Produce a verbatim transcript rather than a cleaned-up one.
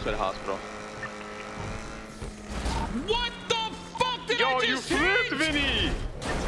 to the hospital. What the fuck did Yo, I you just flipped, hit? Vinny!